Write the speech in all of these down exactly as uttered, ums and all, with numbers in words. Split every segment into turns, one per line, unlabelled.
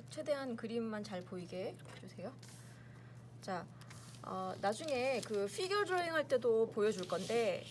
최대한 그림만 잘 보이게 해주세요. 자, 어, 나중에 그 피규어 드로잉 할 때도 보여줄 건데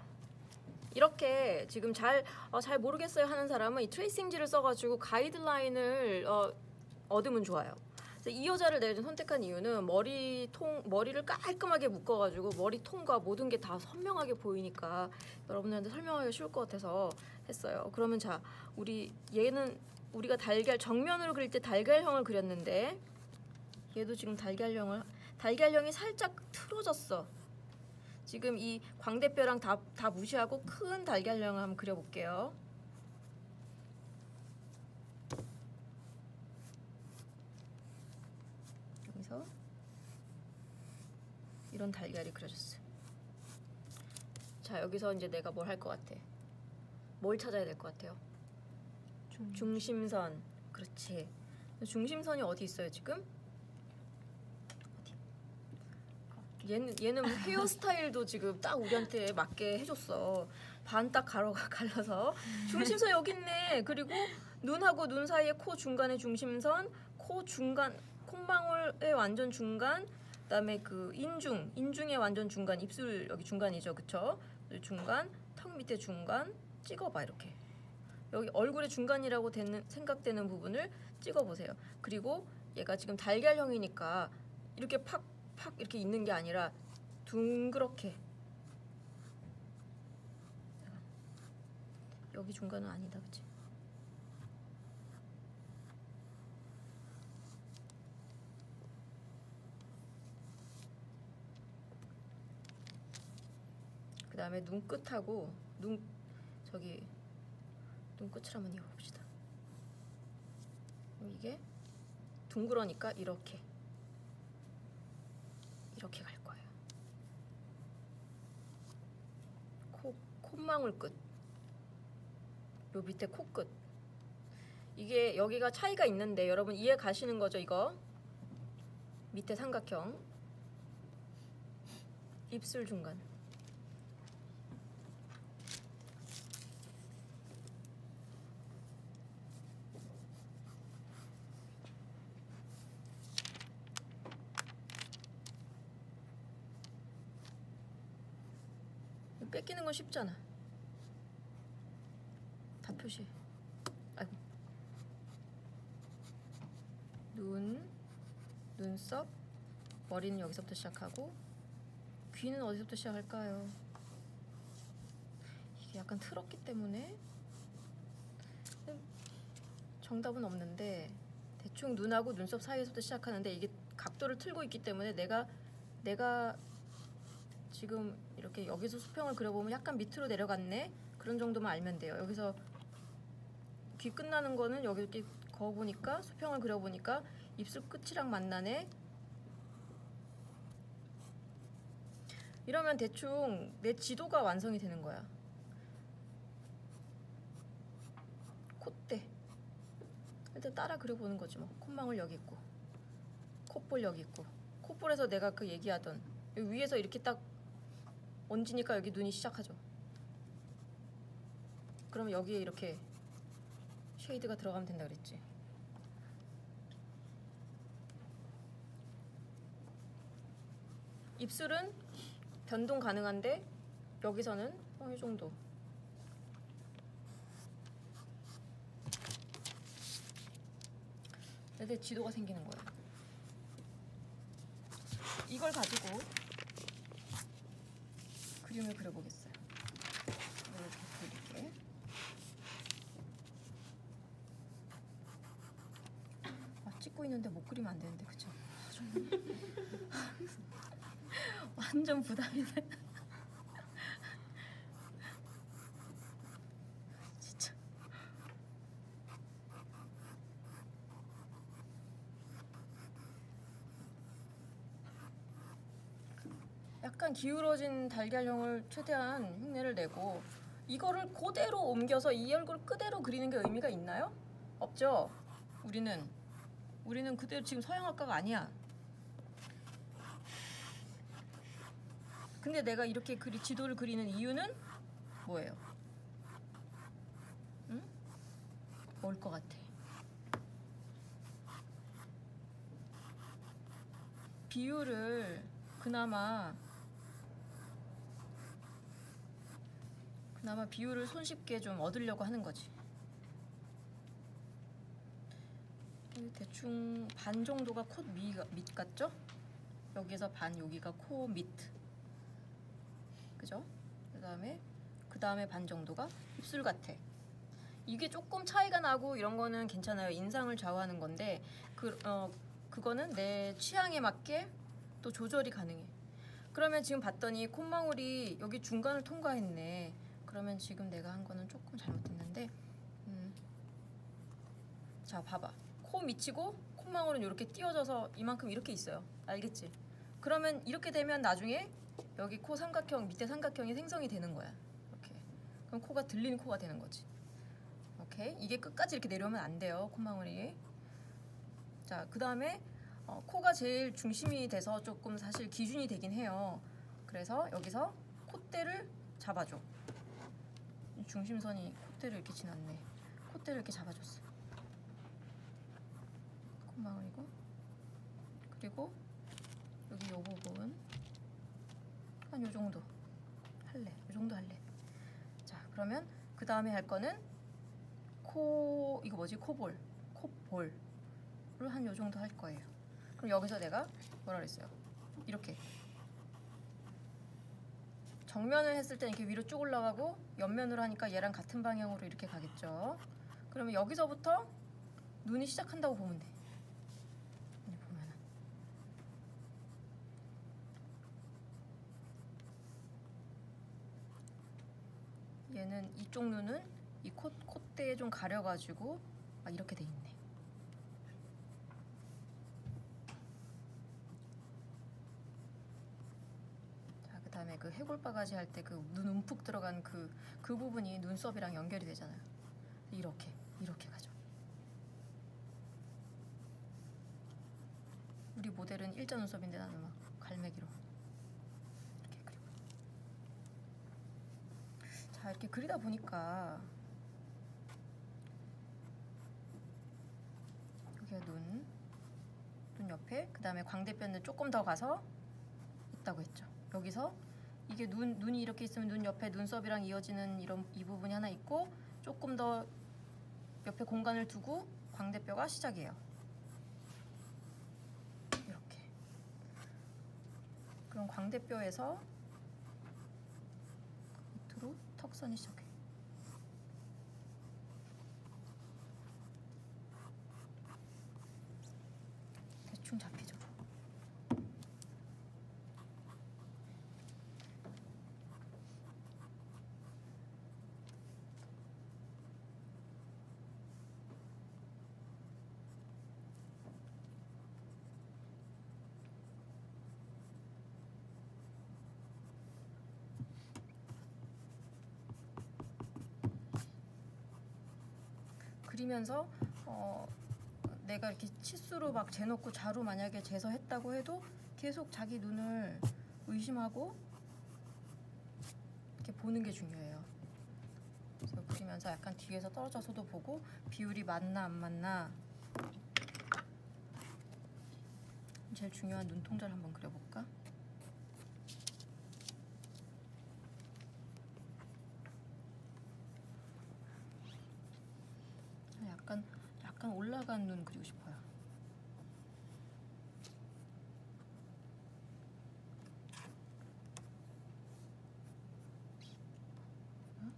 이렇게 지금 잘, 어, 잘 모르겠어요 하는 사람은 이 트레이싱지를 써가지고 가이드라인을 어, 얻으면 좋아요. 이 여자를 내가 선택한 이유는 머리통, 머리를 깔끔하게 묶어가지고 머리통과 모든 게 다 선명하게 보이니까 여러분들한테 설명하기 쉬울 것 같아서 했어요. 그러면 자, 우리 얘는 우리가 달걀, 정면으로 그릴 때 달걀형을 그렸는데 얘도 지금 달걀형을, 달걀형이 살짝 틀어졌어. 지금 이 광대뼈랑 다, 다 무시하고 큰 달걀형을 한번 그려볼게요. 여기서 이런 달걀이 그려졌어. 자, 여기서 이제 내가 뭘 할 것 같아? 뭘 찾아야 될 것 같아요? 중... 중심선. 그렇지. 중심선이 어디 있어요 지금? 어디? 얘는 얘는 헤어스타일도 지금 딱 우리한테 맞게 해줬어. 반 딱 가로 갈라서 중심선 여기 있네. 그리고 눈하고 눈 사이에 코 중간에 중심선, 코 중간, 콧망울의 완전 중간, 그다음에 그 인중, 인중의 완전 중간, 입술 여기 중간이죠, 그쵸? 중간, 턱 밑에 중간 찍어봐 이렇게. 여기 얼굴의 중간이라고 되는, 생각되는 부분을 찍어보세요. 그리고 얘가 지금 달걀형이니까 이렇게 팍팍 이렇게 있는 게 아니라 둥그렇게. 여기 중간은 아니다, 그치? 그 다음에 눈끝하고 눈 저기 눈끝을 한번 이어봅시다. 이게 둥그러니까 이렇게 이렇게 갈 거예요. 코, 콧망울 끝, 요 밑에 코끝. 이게 여기가 차이가 있는데 여러분 이해 가시는 거죠? 이거 밑에 삼각형, 입술 중간. 뺏기는 건 쉽잖아. 다 표시해. 아이고. 눈, 눈썹, 머리는 여기서부터 시작하고 귀는 어디서부터 시작할까요? 이게 약간 틀었기 때문에 정답은 없는데 대충 눈하고 눈썹 사이에서부터 시작하는데 이게 각도를 틀고 있기 때문에 내가 내가 지금 이렇게 여기서 수평을 그려보면 약간 밑으로 내려갔네? 그런 정도만 알면 돼요. 여기서 귀 끝나는 거는 여기 이렇게 그어보니까 수평을 그려보니까 입술 끝이랑 만나네? 이러면 대충 내 지도가 완성이 되는 거야. 콧대. 일단 따라 그려보는 거지 뭐. 콧망울 여기 있고 콧볼 여기 있고 콧볼에서 내가 그 얘기하던 여기 위에서 이렇게 딱 얹으니까 여기 눈이 시작하죠. 그러면 여기에 이렇게 쉐이드가 들어가면 된다 그랬지. 입술은 변동 가능한데 여기서는 어, 이 정도. 내 지도가 생기는 거야. 이걸 가지고 그림을 그려보겠어요. 이렇게 그릴게. 아, 찍고 있는데 못 그리면 안 되는데, 그쵸? 완전 부담이 돼. 진짜. 약간 기울어진 달걀형을 최대한 흉내를 내고 이거를 그대로 옮겨서 이 얼굴 그대로 그리는 게 의미가 있나요? 없죠? 우리는 우리는 그대로 지금 서양학과가 아니야. 근데 내가 이렇게 그리, 지도를 그리는 이유는 뭐예요? 응? 뭘 것 같아? 비율을 그나마 그나마 비율을 손쉽게 좀 얻으려고 하는 거지. 대충 반 정도가 콧 밑 같죠? 여기서 반, 여기가 코 밑. 그죠? 그 다음에 그 다음에 반 정도가 입술 같아. 이게 조금 차이가 나고 이런 거는 괜찮아요. 인상을 좌우하는 건데 그, 어, 그거는 내 취향에 맞게 또 조절이 가능해. 그러면 지금 봤더니 콧망울이 여기 중간을 통과했네. 그러면 지금 내가 한 거는 조금 잘못했는데 음. 자 봐봐. 코 밑이고 콧망울은 이렇게 띄어져서 이만큼 이렇게 있어요. 알겠지? 그러면 이렇게 되면 나중에 여기 코 삼각형, 밑에 삼각형이 생성이 되는 거야. 이렇게. 그럼 코가 들리는 코가 되는 거지. 오케이? 이게 끝까지 이렇게 내려오면 안 돼요. 콧망울이. 자, 그 다음에 어, 코가 제일 중심이 돼서 조금 사실 기준이 되긴 해요. 그래서 여기서 콧대를 잡아줘. 중심선이 콧대를 이렇게 지났네. 콧대를 이렇게 잡아줬어. 콧망울이고, 그리고 여기 요 부분 한 요 정도 할래. 요 정도 할래. 자, 그러면 그 다음에 할 거는 코, 이거 뭐지? 코볼, 콧볼을 한 요 정도 할 거예요. 그럼 여기서 내가 뭐라 그랬어요? 이렇게 정면을 했을 때 이렇게 위로 쭉 올라가고 옆면으로 하니까 얘랑 같은 방향으로 이렇게 가겠죠. 그러면 여기서부터 눈이 시작한다고 보면 돼. 보면은 얘는 이쪽 눈은 이 콧, 콧대에 좀 가려가지고 막 이렇게 돼 있네. 자, 그 다음에 그 해골바가지 할 때 그 눈 움푹 들어간 그, 그 부분이 눈썹이랑 연결이 되잖아요. 이렇게, 이렇게 가죠. 우리 모델은 일자 눈썹인데 나는 막 갈매기로 이렇게 그리고. 자, 이렇게 그리다 보니까 여기가 눈, 눈 옆에, 그 다음에 광대뼈는 조금 더 가서 있다고 했죠. 여기서 이게 눈, 눈이 이렇게 있으면 눈 옆에 눈썹이랑 이어지는 이런 이 부분이 하나 있고 조금 더 옆에 공간을 두고 광대뼈가 시작이에요. 이렇게. 그럼 광대뼈에서 밑으로 턱선이 시작해. 대충 잡히죠. 그리면서 어, 내가 이렇게 치수로 막 재놓고 자로 만약에 재서 했다고 해도 계속 자기 눈을 의심하고 이렇게 보는 게 중요해요. 그래서 그리면서 약간 뒤에서 떨어져서도 보고 비율이 맞나 안 맞나. 제일 중요한 눈동자를 한번 그려볼까? 약간 약간 올라간 눈 그리고 싶어요. 응?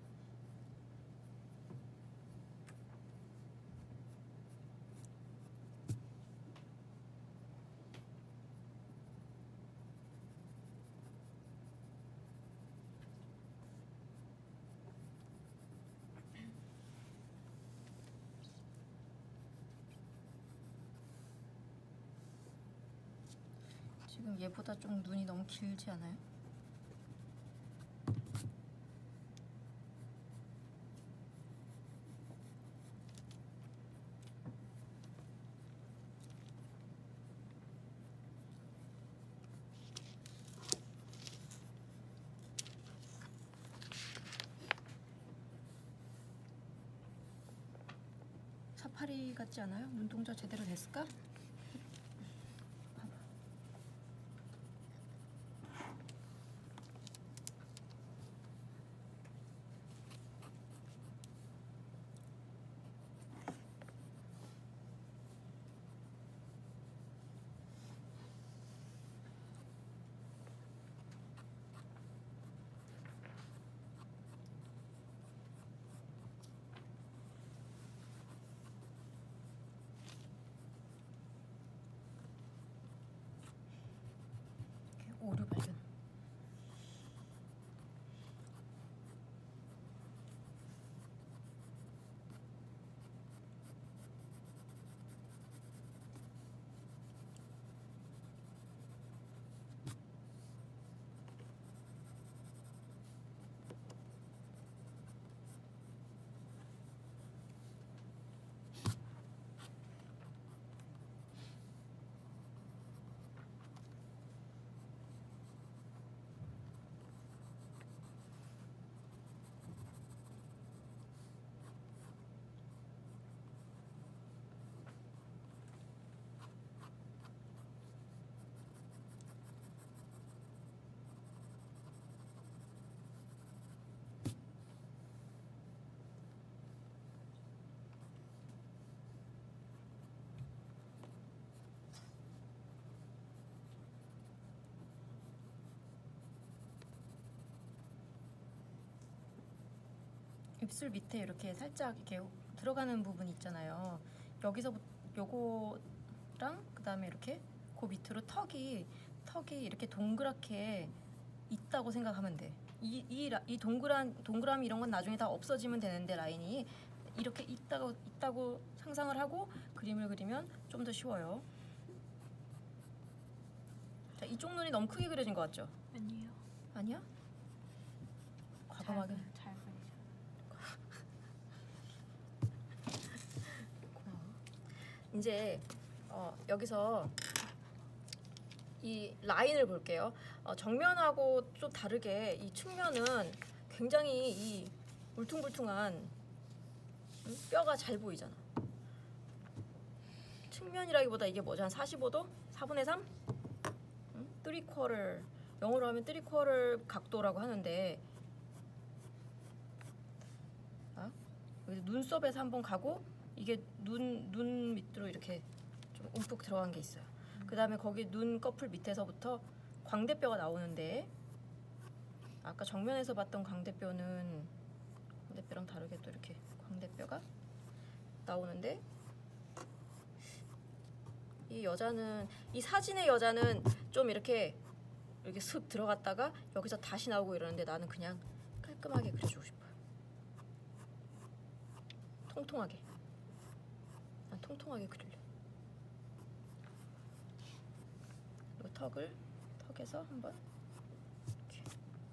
지금 얘보다 좀 눈이 너무 길지 않아요? 사파리 같지 않아요? 눈동자 제대로 됐을까? 봐봐. 입술 밑에 이렇게 살짝 이렇게 들어가는 부분 있잖아요. 여기서 요거랑 그다음에 이렇게 그 밑으로 턱이 턱이 이렇게 동그랗게 있다고 생각하면 돼. 이, 이, 이 동그란 동그라미 이런 건 나중에 다 없어지면 되는데 라인이 이렇게 있다고 있다고 상상을 하고 그림을 그리면 좀 더 쉬워요. 자, 이쪽 눈이 너무 크게 그려진 것 같죠?
아니요.
아니야? 과감하게.
잘 그리죠.
고마워. 이제 어, 여기서 이 라인을 볼게요. 어, 정면하고 좀 다르게 이 측면은 굉장히 이 울퉁불퉁한 음? 뼈가 잘 보이잖아. 측면이라기보다 이게 뭐지? 한 사십오 도? 사분의 삼? 음? 쓰리 쿼터. 영어로 하면 쓰리 쿼터 각도라고 하는데 아? 눈썹에서 한번 가고 이게 눈, 눈 밑으로 이렇게 좀 움푹 들어간 게 있어요. 그 다음에 거기 눈꺼풀 밑에서부터 광대뼈가 나오는데 아까 정면에서 봤던 광대뼈는 광대뼈랑 다르게 또 이렇게 광대뼈가 나오는데 이 여자는 이 사진의 여자는 좀 이렇게 이렇게 슥 들어갔다가 여기서 다시 나오고 이러는데 나는 그냥 깔끔하게 그려주고 싶어요. 통통하게. 난 통통하게 그릴래. 이 턱을 턱에서 한번 이렇게.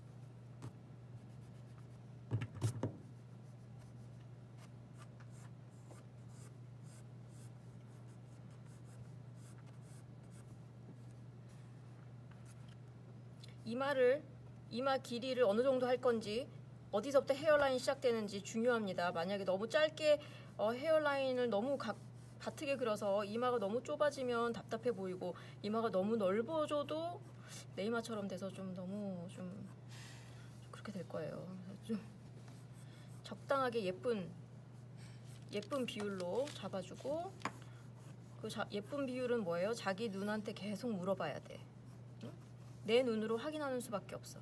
이마를 이마 길이를 어느 정도 할 건지 어디서부터 헤어라인 시작되는지 중요합니다. 만약에 너무 짧게 어, 헤어라인을 너무 각, 바트게 그려서 이마가 너무 좁아지면 답답해 보이고 이마가 너무 넓어져도 내 이마처럼 돼서 좀 너무 좀, 좀 그렇게 될 거예요. 그래서 좀 적당하게 예쁜 예쁜 비율로 잡아주고 그 자, 예쁜 비율은 뭐예요? 자기 눈한테 계속 물어봐야 돼. 응? 내 눈으로 확인하는 수밖에 없어.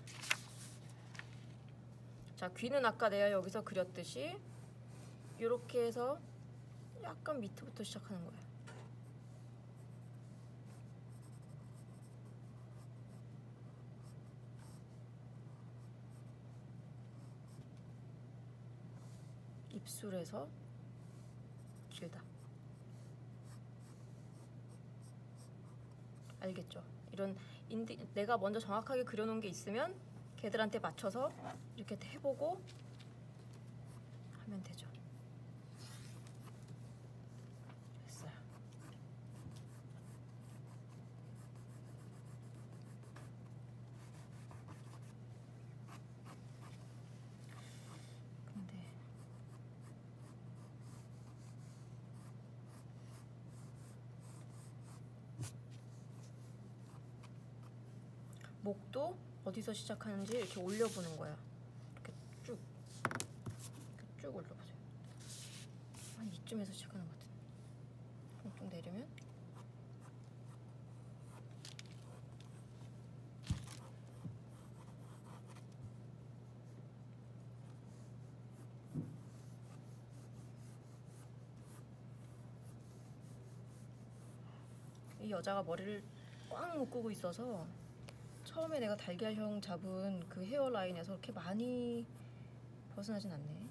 자, 귀는 아까 내가 여기서 그렸듯이 이렇게 해서 약간 밑부터 시작하는 거야. 입술에서 길다. 알겠죠? 이런 인디, 내가 먼저 정확하게 그려놓은 게 있으면 걔들한테 맞춰서 이렇게 해보고 하면 되죠. 됐어요. 근데 목도 어디서 시작하는지 이렇게 올려보는 거야. 이렇게 쭉, 이렇게 쭉 올려보세요. 한 이쯤에서 시작하는 것 같은데. 쭉 내리면 이 여자가 머리를 꽉 묶고 있어서 처음에 내가 달걀형 잡은 그 헤어라인에서 그렇게 많이 벗어나진 않네.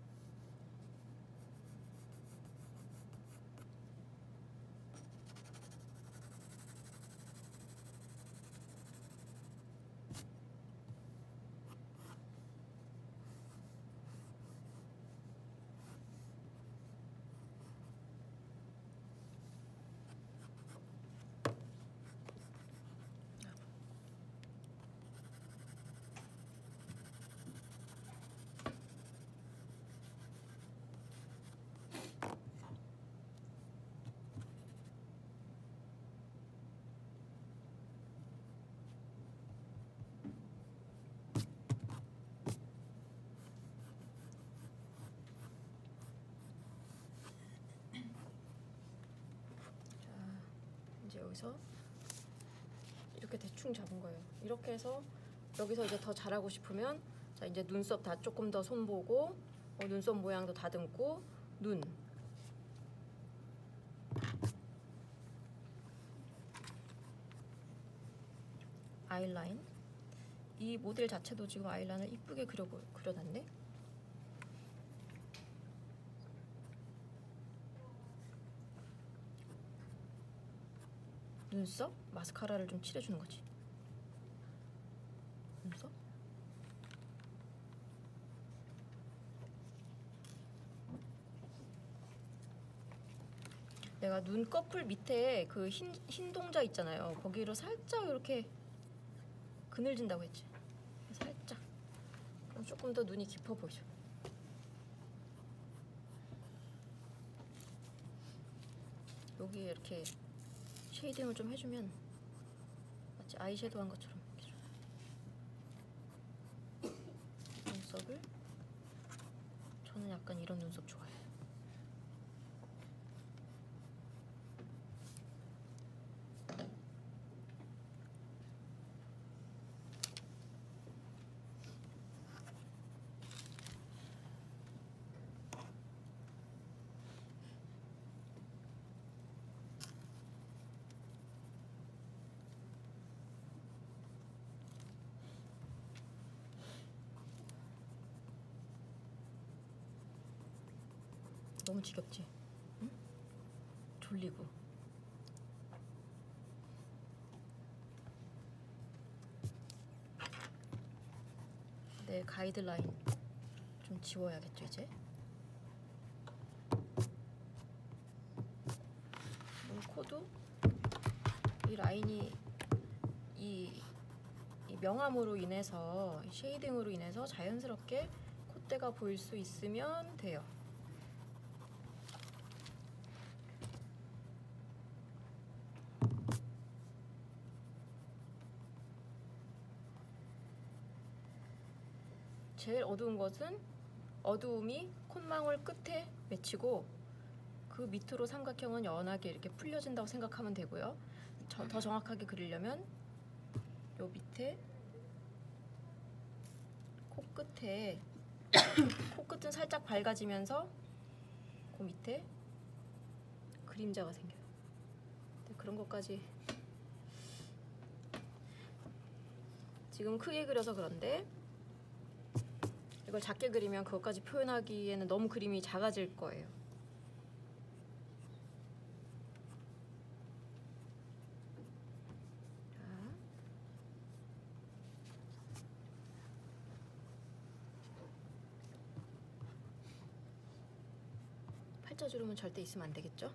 여기서 이렇게 대충 잡은 거예요. 이렇게 해서 여기서 이제 더 잘하고 싶으면 자 이제 눈썹 다 조금 더 손보고 어, 눈썹 모양도 다듬고 눈. 아이라인. 이 모델 자체도 지금 아이라인을 이쁘게 그려, 그려놨네. 눈썹? 마스카라를 좀 칠해주는 거지. 눈썹? 내가 눈꺼풀 밑에 그 흰, 흰 동자 있잖아요. 거기로 살짝 이렇게 그늘진다고 했지. 살짝. 그럼 조금 더 눈이 깊어 보이죠. 여기에 이렇게 쉐이딩을 좀 해주면 마치 아이섀도우 한 것처럼 이렇게 좀. 눈썹을 저는 약간 이런 눈썹 좋아해요. 너무 지겹지? 응? 졸리고. 내 가이드라인 좀 지워야겠죠 이제? 눈 코도 이 라인이 이, 이 명암으로 인해서 쉐이딩으로 인해서 자연스럽게 콧대가 보일 수 있으면 돼요. 제일 어두운 것은 어두움이 콧망울 끝에 맺히고 그 밑으로 삼각형은 연하게 이렇게 풀려진다고 생각하면 되고요. 저, 더 정확하게 그리려면 요 밑에 코끝에 코끝은 살짝 밝아지면서 그 밑에 그림자가 생겨요. 그런 것까지 지금 크게 그려서 그런데 이걸 작게 그리면 그것까지 표현하기에는 너무 그림이 작아질 거예요. 자. 팔자주름은 절대 있으면 안 되겠죠?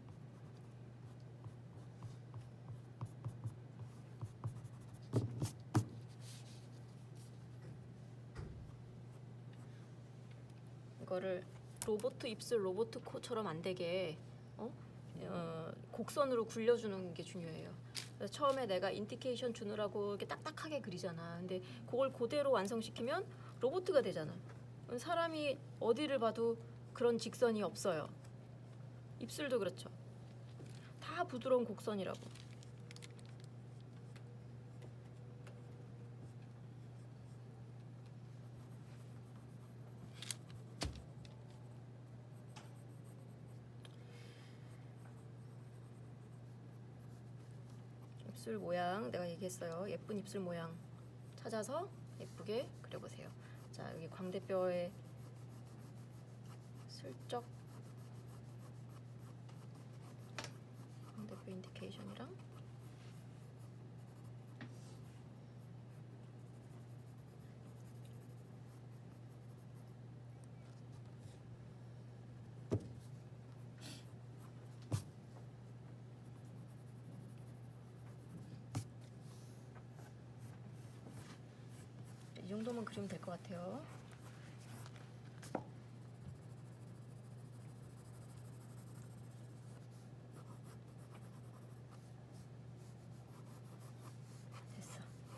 이거를 로보트 입술, 로보트 코처럼 안 되게 어? 어, 곡선으로 굴려주는 게 중요해요. 그래서 처음에 내가 인디케이션 주느라고 이렇게 딱딱하게 그리잖아. 근데 그걸 그대로 완성시키면 로보트가 되잖아. 사람이 어디를 봐도 그런 직선이 없어요. 입술도 그렇죠. 다 부드러운 곡선이라고. 입술 모양 내가 얘기했어요. 예쁜 입술 모양 찾아서 예쁘게 그려보세요. 자, 여기 광대뼈에 슬쩍 광대뼈 인디케이션이랑 이 정도만 그리면 될 것 같아요. 됐어.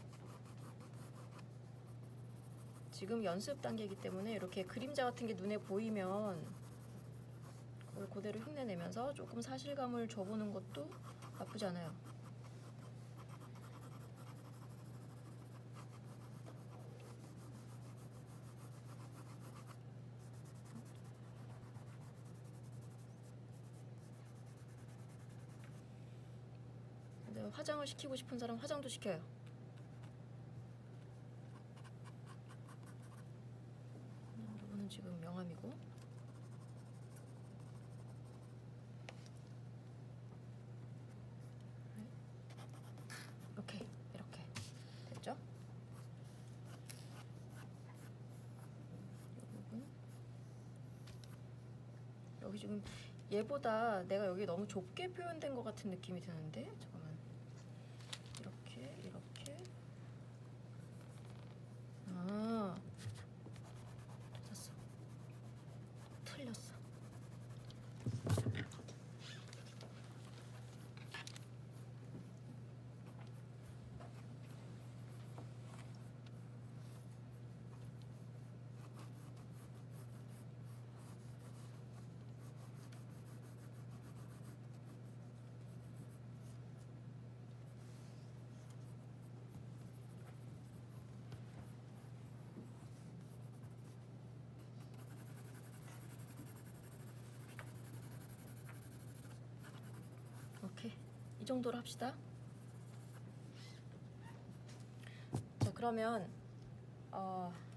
지금 연습 단계이기 때문에 이렇게 그림자 같은 게 눈에 보이면 그걸 그대로 흉내내면서 조금 사실감을 줘보는 것도 나쁘지 않아요. 자, 화장을 시키고 싶은 사람 화장도 시켜요. 이거는 지금 명암이고. 오케이, 이렇게 됐죠? 이 부분. 여기 지금 얘보다 내가 여기 너무 좁게 표현된 것 같은 느낌이 드는데 잠깐만. 이렇게 이렇게. 아, 찾았어. 틀렸어. 오케이, 이 정도로 합시다. 자, 그러면 어.